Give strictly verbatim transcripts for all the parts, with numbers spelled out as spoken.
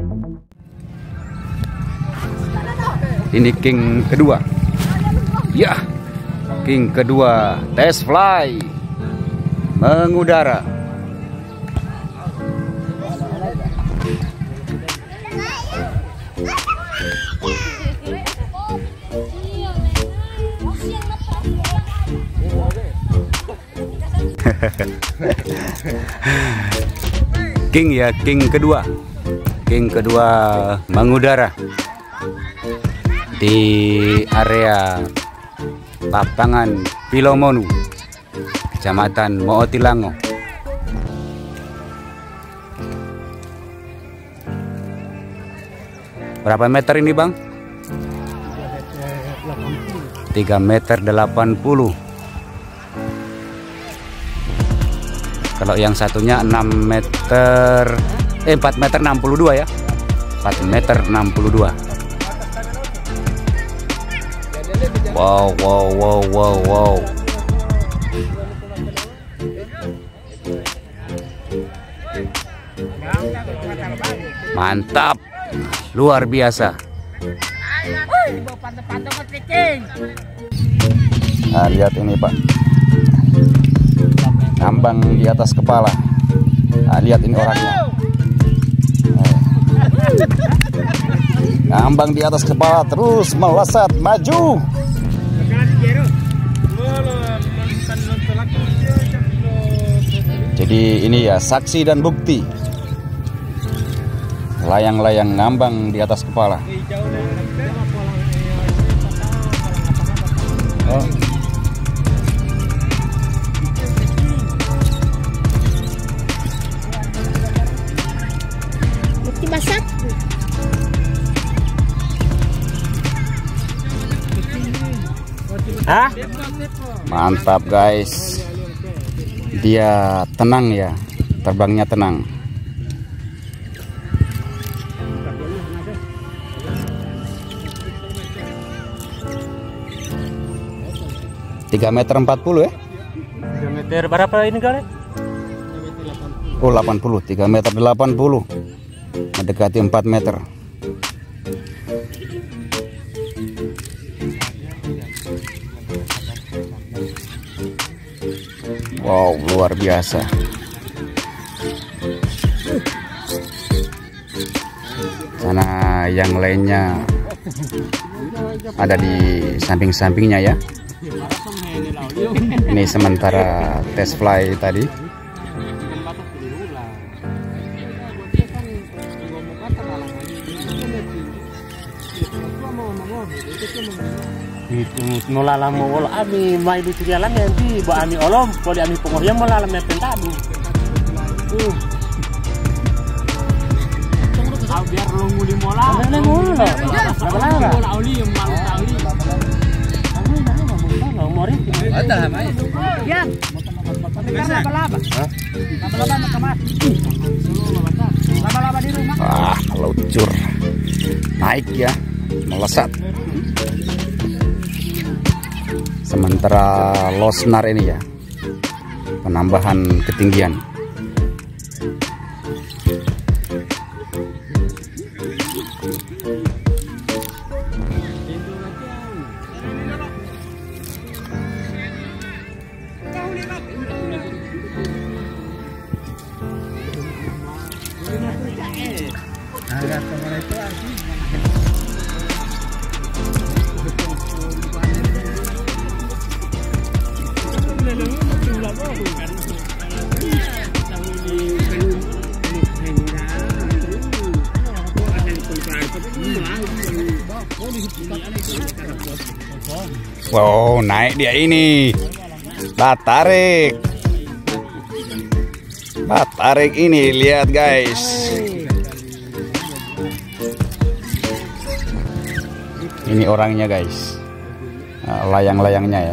Ini king kedua. Ya, king kedua test fly mengudara. King ya, king kedua. King kedua mengudara di area lapangan Pilomonu, Kecamatan Mootilango. Berapa meter ini, Bang? tiga meter delapan puluh. Kalau yang satunya enam meter, eh empat meter enam puluh dua ya. empat meter enam puluh dua. Wow, wow, wow, wow, wow. Mantap. Luar biasa. Nah, lihat ini, Pak. Ngambang di atas kepala. Nah, lihat ini orangnya. Ngambang di atas kepala terus melesat maju. Jadi ini ya saksi dan bukti. Layang-layang ngambang di atas kepala. Oh. Hah? Mantap guys. Dia tenang ya, terbangnya tenang. tiga meter empat puluh ya? tiga meter berapa ini kali? Oh, delapan puluh, tiga meter delapan puluh. Mendekati empat meter. Wow, luar biasa. Sana yang lainnya ada di samping-sampingnya ya. Ini sementara test fly tadi. Itu nolalam mau ami mai di jalan nanti buat ami olom, boleh ami pengohya molalam yang pentadu. Uh. Ah biar longu di mola. Mana longu? Lama-lama. Mola oli yang malu oli. Mori. Ada lama ya. Ya. Laba-laba. Hah? Laba-laba kamar. Laba-laba di rumah. Ah, luncur. Naik ya, melesat. Sementara losnar ini ya, penambahan ketinggian. Wow, naik dia ini. Batarik. Batarik ini, lihat guys. Ini orangnya guys. Nah, layang-layangnya ya.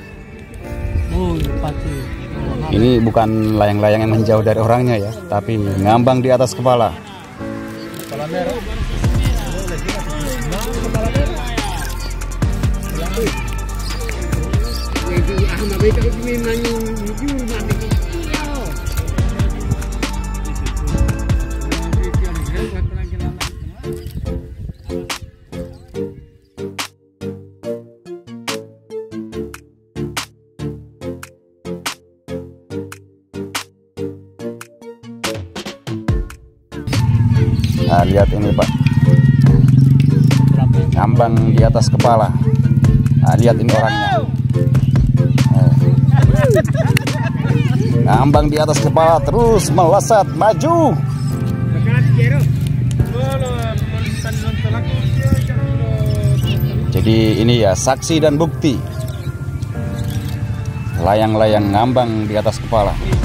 Ini bukan layang-layang yang menjauh dari orangnya ya, tapi ngambang di atas kepala. Nah, lihat ini Pak, ngambang di atas kepala. Nah, lihat ini orangnya. Eh. Ngambang di atas kepala terus melesat maju. Jadi ini ya saksi dan bukti layang-layang ngambang di atas kepala.